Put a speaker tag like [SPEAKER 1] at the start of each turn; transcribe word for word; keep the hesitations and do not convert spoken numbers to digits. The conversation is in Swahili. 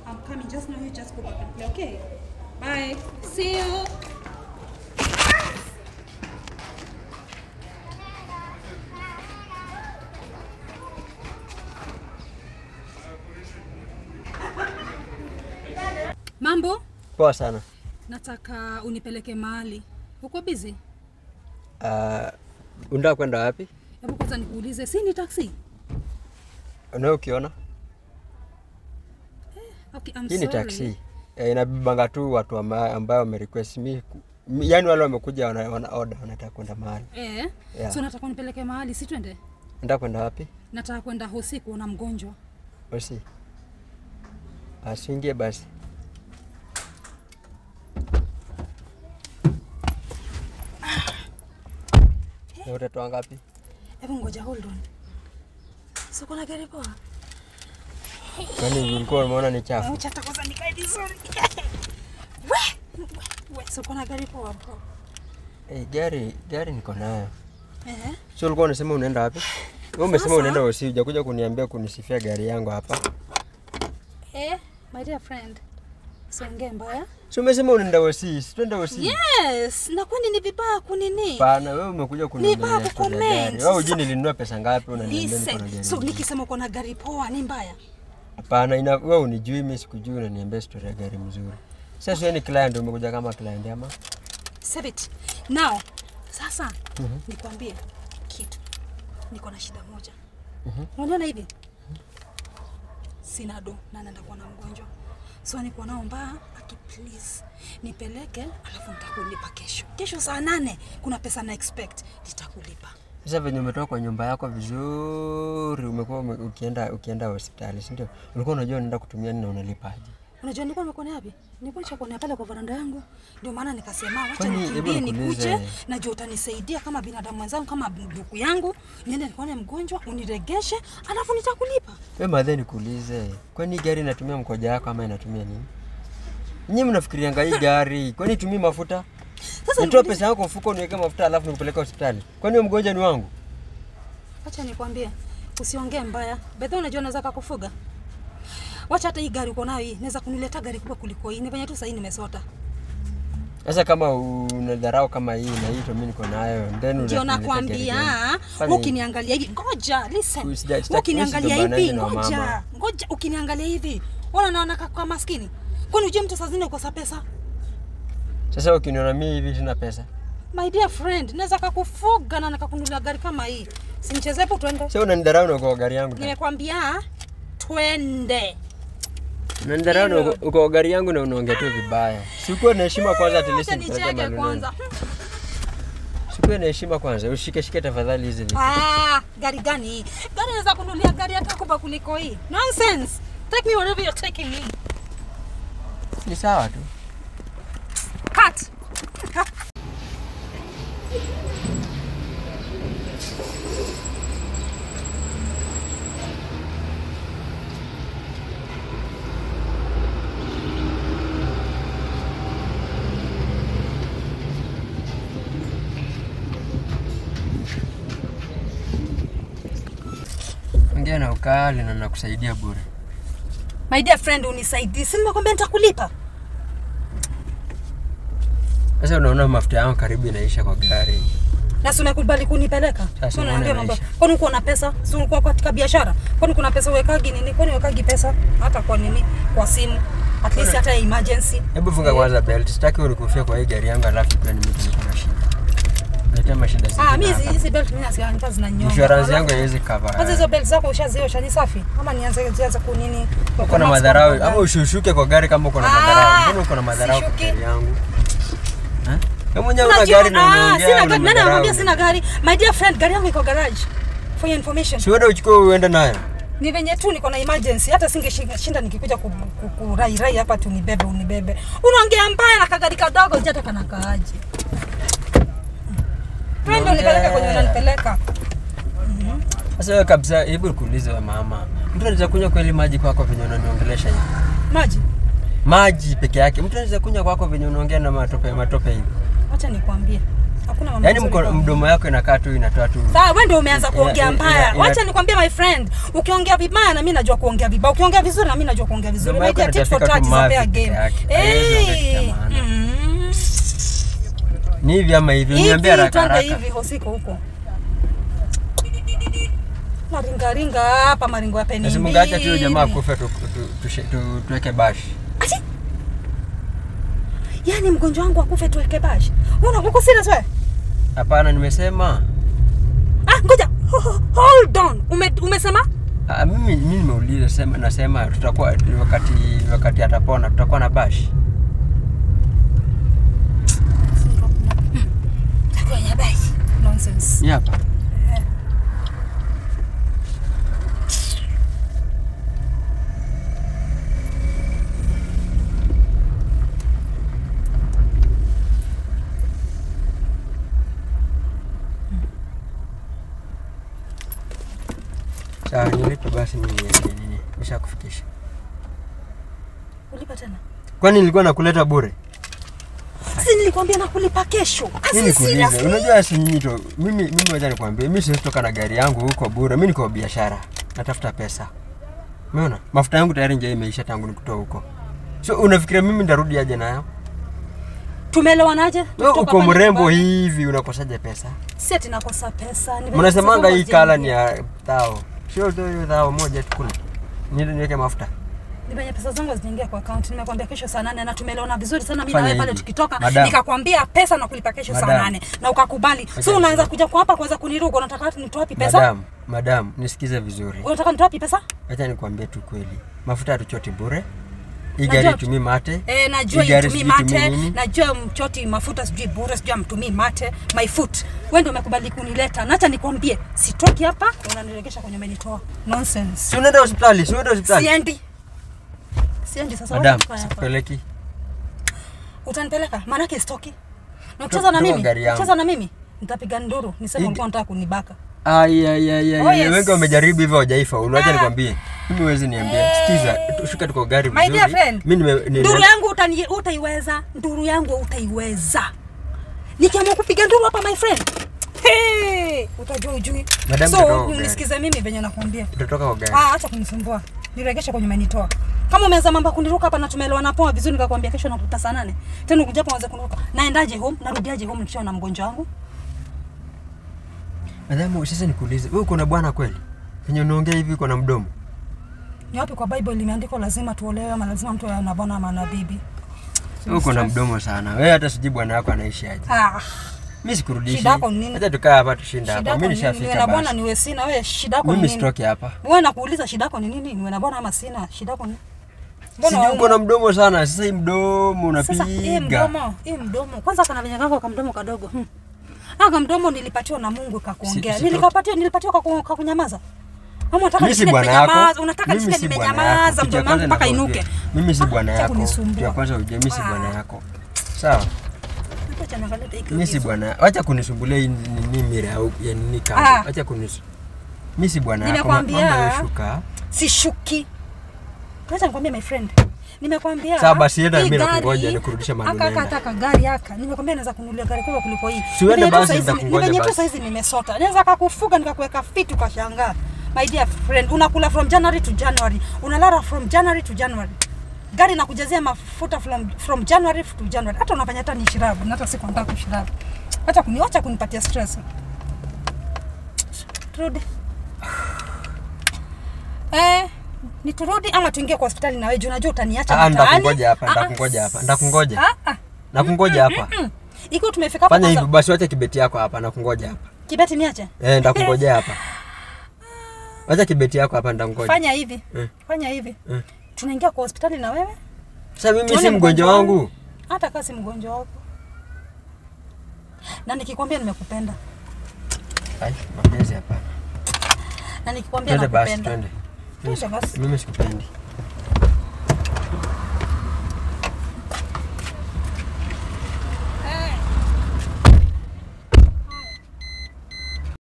[SPEAKER 1] I'm coming. Just now you just go back and play, okay? Bye. See you. Mambo?
[SPEAKER 2] Poa sana.
[SPEAKER 1] Nataka unipeleke mahali. Uko busy?
[SPEAKER 2] Ah, uh, unataka kwenda wapi?
[SPEAKER 1] Hebu kwanza nikuulize, si ni taxi?
[SPEAKER 2] Unao ukiona?
[SPEAKER 1] Eh, okay, I'm
[SPEAKER 2] Hii
[SPEAKER 1] sorry.
[SPEAKER 2] ni taxi. Eh, inabibanga tu watu ambao wamerequest mi. Yaani wale wamekuja wana, wana order wanataka kwenda mahali.
[SPEAKER 1] Eh? Yeah. So nataka unipeleke mahali, si twende?
[SPEAKER 2] Unataka kwenda wapi?
[SPEAKER 1] Nataka kwenda Hosi kuona mgonjwa.
[SPEAKER 2] Hosi. Asiingie basi. Hey. Utatoa ngapi?
[SPEAKER 1] Hebu ngoja, hold on. So kuna gari poa?
[SPEAKER 2] Kwani ulikuwa umeona ni chafu?
[SPEAKER 1] Acha kwanza nikae vizuri. We, we, so kuna gari poa bro.
[SPEAKER 2] Eh, gari, gari niko nayo.
[SPEAKER 1] Eh?
[SPEAKER 2] Sio ulikuwa unasema unaenda wapi? Wewe umesema unaenda Hosi, hujakuja kuniambia kunisifia gari yangu hapa.
[SPEAKER 1] Eh, my dear friend. So nge mbaya?
[SPEAKER 2] Sio umesema unaenda Hosi, si twende Hosi.
[SPEAKER 1] Yes, na kwani ni vibaya kunini?
[SPEAKER 2] Pana, wewe umekuja kuniambia.
[SPEAKER 1] Ni vibaya comment.
[SPEAKER 2] Wewe hujui nilinunua pesa ngapi unaniambia niko na gari.
[SPEAKER 1] So nikisema uko na gari poa ni mbaya?
[SPEAKER 2] Hapana, ina wewe unijui mimi sikujui unaniambia story ya gari mzuri. Sasa wewe ni client umekuja kama client ama?
[SPEAKER 1] Save it. Now, sasa
[SPEAKER 2] uh -huh.
[SPEAKER 1] nikwambie kitu. Niko na shida moja.
[SPEAKER 2] Mhm.
[SPEAKER 1] Uh Unaona hivi? Sina do na naenda kuona mgonjwa. So niko naomba aki please nipeleke alafu nitakulipa kesho. Kesho saa nane kuna pesa na expect nitakulipa.
[SPEAKER 2] Sasa venye umetoka kwa nyumba yako vizuri umekuwa ukienda ukienda hospitali, si ndio? Ulikuwa unajua unaenda kutumia nini na unalipaje?
[SPEAKER 1] Unajua nilikuwa nimekuona wapi? Nilikuwa nishakuona pale kwa varanda yangu. Ndio maana nikasema acha nikimbie nikuje, najua utanisaidia kama binadamu wenzangu kama ndugu yangu. Niende nikaone mgonjwa, uniregeshe, alafu nitakulipa.
[SPEAKER 2] Wewe madhe nikuulize, kwani gari inatumia mkoja wako ama inatumia nini? Nyinyi mnafikirianga hii gari, kwani itumii mafuta? Sasa nitoa pesa yako mfuko niweke mafuta alafu nikupeleka hospitali. Kwani mgonjwa ni wangu?
[SPEAKER 1] Acha nikwambie, usiongee mbaya. Bedha unajua naweza kukufuga. Wacha hata hii gari uko nayo hii, naweza kunileta gari kubwa kuliko hii. Ni venye tu sasa nimesota.
[SPEAKER 2] Sasa kama unadharau kama hii na hii to mimi niko nayo, then
[SPEAKER 1] ndio nakwambia, ukiniangalia hivi, ngoja, listen. Ukiniangalia hivi, ngoja. Ngoja ukiniangalia hivi. Ona naona kama maskini. Kwani unje mtu sasa ukosa pesa?
[SPEAKER 2] Sasa ukiniona mimi hivi sina pesa.
[SPEAKER 1] My dear friend, naweza kukufuga na nikakununulia gari kama hii. Sinicheze hapo twende.
[SPEAKER 2] Sasa unanidharau na kwa gari yangu.
[SPEAKER 1] Nimekwambia twende.
[SPEAKER 2] Unanidharau na uko gari yangu na unaongea tu vibaya. Sikuwa na heshima kwanza at least
[SPEAKER 1] nicheke kwanza.
[SPEAKER 2] Sikuwa na heshima kwanza. Ushike shike tafadhali hizi vitu.
[SPEAKER 1] Ah, gari gani hii? Gari naweza kununulia gari hata kubwa kuliko hii. Nonsense. Take me wherever you're taking me.
[SPEAKER 2] Ni sawa tu.
[SPEAKER 1] Cut.
[SPEAKER 2] Ongea na ukali na nakusaidia bure.
[SPEAKER 1] My dear friend, unisaidie. Si nimekwambia nitakulipa.
[SPEAKER 2] Sasa unaona mafuta yangu karibu inaisha kwa gari.
[SPEAKER 1] Na si umekubali kunipeleka?
[SPEAKER 2] Sasa unaambia mambo.
[SPEAKER 1] Kwani uko na pesa? Si uko katika biashara? Kwani kuna pesa uwekagi nini? Kwani uwekagi pesa hata kwa nini? Kwa simu. At least hata emergency.
[SPEAKER 2] Hebu funga kwanza belt. Sitaki unikufia kwa hii gari yangu alafu pia mimi niko na shida. Nileta mashida zingine.
[SPEAKER 1] Ah, mimi hizi belt mimi nasikia nita zinanyonga.
[SPEAKER 2] Insurance yangu haiwezi cover.
[SPEAKER 1] Kwanza hizo belt zako ushaziosha ni safi? Ama nianze zianze kunini?
[SPEAKER 2] Uko na madharau ama ushushuke kwa gari kama uko na madharau. Mbona uko na madharau kwa gari yangu? Eh? Kama mwenyewe una gari na unaongea.
[SPEAKER 1] Sina gari. Nani anamwambia sina gari? My dear friend, gari yangu iko garage. For your information.
[SPEAKER 2] Si wewe uchukue uende nayo.
[SPEAKER 1] Ni venye tu niko na emergency, hata singeshinda nikikuja kurai rai hapa tu nibebe unibebe. Unaongea mbaya na kagari kadogo hata kana kaaje. Twende unipeleke kwenye unanipeleka.
[SPEAKER 2] Mhm. Sasa wewe kabisa, hebu kuulize wa mama. Mtu anaweza kunywa kweli maji kwako venye unaniongelesha hivi?
[SPEAKER 1] Maji?
[SPEAKER 2] Maji peke yake. Mtu anaweza kunywa kwako venye unaongea na matope matope hivi.
[SPEAKER 1] Acha nikwambie. Hakuna mambo.
[SPEAKER 2] Yaani mdomo yako inakaa tu inatoa tu.
[SPEAKER 1] Sawa, wewe ndio umeanza kuongea mbaya. Wacha nikwambie my friend, ukiongea vibaya na mimi najua kuongea vibaya. Ukiongea vizuri na mimi najua kuongea vizuri. Wewe tit for tat is a fair game. Eh.
[SPEAKER 2] Ni hivi ama hivi, niambia haraka haraka.
[SPEAKER 1] Hivi hosiko huko. Maringa ringa hapa, maringo ya peni.
[SPEAKER 2] Lazima ngaacha tu jamaa kufa tu tuweke bash.
[SPEAKER 1] Ati? Yaani mgonjwa wangu akufe tuweke bash. Una uko serious wewe?
[SPEAKER 2] Hapana, nimesema.
[SPEAKER 1] Ah, ngoja. Hold on. Ume, umesema?
[SPEAKER 2] Ah, mimi mimi nimeuliza sema nasema tutakuwa wakati wakati atapona tutakuwa na bash.
[SPEAKER 1] Tutakuwa na bash. Nonsense.
[SPEAKER 2] Ni hapa. Sawa, nilipe basi mimi nini? Nishakufikisha.
[SPEAKER 1] Ulipa tena?
[SPEAKER 2] Kwani nilikuwa nakuleta bure?
[SPEAKER 1] Sisi nilikwambia nakulipa kesho.
[SPEAKER 2] Mimi nikuulize, unajua si nyito. Mimi mimi wacha nikwambie, mimi siwezi toka na gari yangu huko bure. Mimi niko biashara. Natafuta pesa. Umeona? Mafuta yangu tayari nje imeisha tangu nikutoa huko. So unafikiria mimi ndarudi aje nayo?
[SPEAKER 1] Tumeelewanaje?
[SPEAKER 2] Wewe uko mrembo hivi unakosaje pesa?
[SPEAKER 1] Si ati nakosa pesa.
[SPEAKER 2] Mnasemanga hii kala ni ya tao. Sio ndio tao moja tu kule. Nini niweke mafuta?
[SPEAKER 1] Nibenye pesa zangu ziingia kwa account. Nimekwambia kesho saa nane na tumeelewana vizuri sana mimi na wewe pale tukitoka nikakwambia pesa na kulipa kesho saa nane na ukakubali. So unaanza kuja kwa hapa kwanza kuniruka unataka nitoe wapi pesa?
[SPEAKER 2] Madam, madam, nisikize vizuri.
[SPEAKER 1] Unataka nitoe wapi pesa?
[SPEAKER 2] Acha nikwambie tu kweli. Mafuta hatuchoti bure. Hii gari itumii mate.
[SPEAKER 1] Eh, najua itumii mate. Najua mchoti mafuta sijui bure, sijui mtumii mate. My foot. Wewe ndio umekubali kunileta. Na acha nikwambie, sitoki hapa unaniregesha kwenye umenitoa. Nonsense.
[SPEAKER 2] Si unaenda hospitali, si unaenda hospitali.
[SPEAKER 1] Siendi. Siendi sasa.
[SPEAKER 2] Madam, sikupeleki.
[SPEAKER 1] Utanipeleka? Maana yake stoki. Na ucheza na mimi? Ucheza na mimi? Nitapiga nduru. Niseme ulikuwa unataka kunibaka.
[SPEAKER 2] Ai ai ai ai. Wengi wamejaribu hivyo hawajaifa. Unaacha nikwambie. Mimi huwezi niambia. Sikiza, tushuka tuko gari vizuri.
[SPEAKER 1] My dear friend.
[SPEAKER 2] Mimi nime
[SPEAKER 1] nduru yangu utani utaiweza. Nduru yangu utaiweza. Nikiamua kupiga nduru hapa my friend. Hey, utajua ujui. So, unisikize mimi venye nakwambia.
[SPEAKER 2] Utatoka kwa gari.
[SPEAKER 1] Ah, acha kunisumbua. Niregeshe kwenye umenitoa. Kama umeanza mambo kuniruka hapa na tumeelewana poa vizuri nikakwambia kesho nakuta saa nane. Tena ukuja hapo uanze kuniruka. Naendaje home? Narudiaje home nikiwa na mgonjwa wangu?
[SPEAKER 2] Madam, sasa nikuulize, wewe uko na bwana kweli? Venye unaongea hivi uko na mdomo?
[SPEAKER 1] Ni wapi kwa Bible limeandikwa lazima tuolewe ama lazima mtu awe na bwana ama na bibi?
[SPEAKER 2] Wewe uko na mdomo sana. Wewe hata sijui bwana wako anaishi aje.
[SPEAKER 1] Ah.
[SPEAKER 2] Mimi sikurudishi.
[SPEAKER 1] Shida yako nini?
[SPEAKER 2] Acha tukaa hapa tushinda hapa. Mimi nishafika basi.
[SPEAKER 1] Niwe na bwana niwe sina, wewe shida yako nini?
[SPEAKER 2] Mimi sitoki hapa.
[SPEAKER 1] Wewe nakuuliza shida yako ni nini? Niwe na bwana ama sina? Shida yako nini?
[SPEAKER 2] Mbona uko na mdomo sana? Sasa hii mdomo unapiga.
[SPEAKER 1] Sasa hii mdomo, hii mdomo. Kwanza kana venye kako kama mdomo kadogo. Hmm. Aka mdomo nilipatiwa na Mungu kakuongea. Nilikapatiwa nilipatiwa kwa kunyamaza. Ama unataka
[SPEAKER 2] nisikie nimenyamaza?
[SPEAKER 1] Unataka nisikie nimenyamaza mdomo wangu mpaka inuke.
[SPEAKER 2] Mimi si bwana yako. Ya kwanza uje mimi si bwana yako. Sawa? Mimi si bwana. Acha kunisumbulia nini mira au ya nini kama. Acha kunis. Mimi si bwana yako. Mama wewe shuka.
[SPEAKER 1] Sishuki. Acha nikwambie my friend. Nimekwambia.
[SPEAKER 2] Sasa basi enda mimi nakungoja nikurudishe maneno.
[SPEAKER 1] Aka aka aka gari aka. Nimekwambia naweza kununulia gari kubwa kuliko hii.
[SPEAKER 2] Siende basi nitakungoja basi.
[SPEAKER 1] Nimenyetu saizi nimesota. Naweza akakufuga nikakuweka fit ukashangaa. My dear friend, unakula from January to January. Unalala from January to January. Gari nakujazia mafuta from from January to January. Hata unafanya hata ni shirabu, na hata siku nataka kushirabu. Hata kuniacha kunipatia stress. Turudi. Eh, niturudi ama tuingie kwa hospitali na wewe? Unajua utaniacha
[SPEAKER 2] mtaani. Ndakungoja hapa, ndakungoja hapa. Ndakungoja. Ah ah. Nakungoja hapa.
[SPEAKER 1] Iko tumefika hapa.
[SPEAKER 2] Fanya hivi basi, wacha kibeti yako hapa, nakungoja hapa.
[SPEAKER 1] Kibeti niache?
[SPEAKER 2] Eh, ndakungoja hapa. Wacha kibeti yako hapa, ndakungoja.
[SPEAKER 1] Fanya hivi. Eh. Fanya hivi. Eh. Tunaingia kwa hospitali na wewe?
[SPEAKER 2] Sasa mimi si mgonjwa wangu.
[SPEAKER 1] Hata kama si mgonjwa wako. Na nikikwambia nimekupenda.
[SPEAKER 2] Ai, mapenzi hapa.
[SPEAKER 1] Na nikikwambia nakupenda.
[SPEAKER 2] Twende basi, twende. Mimi sikupendi.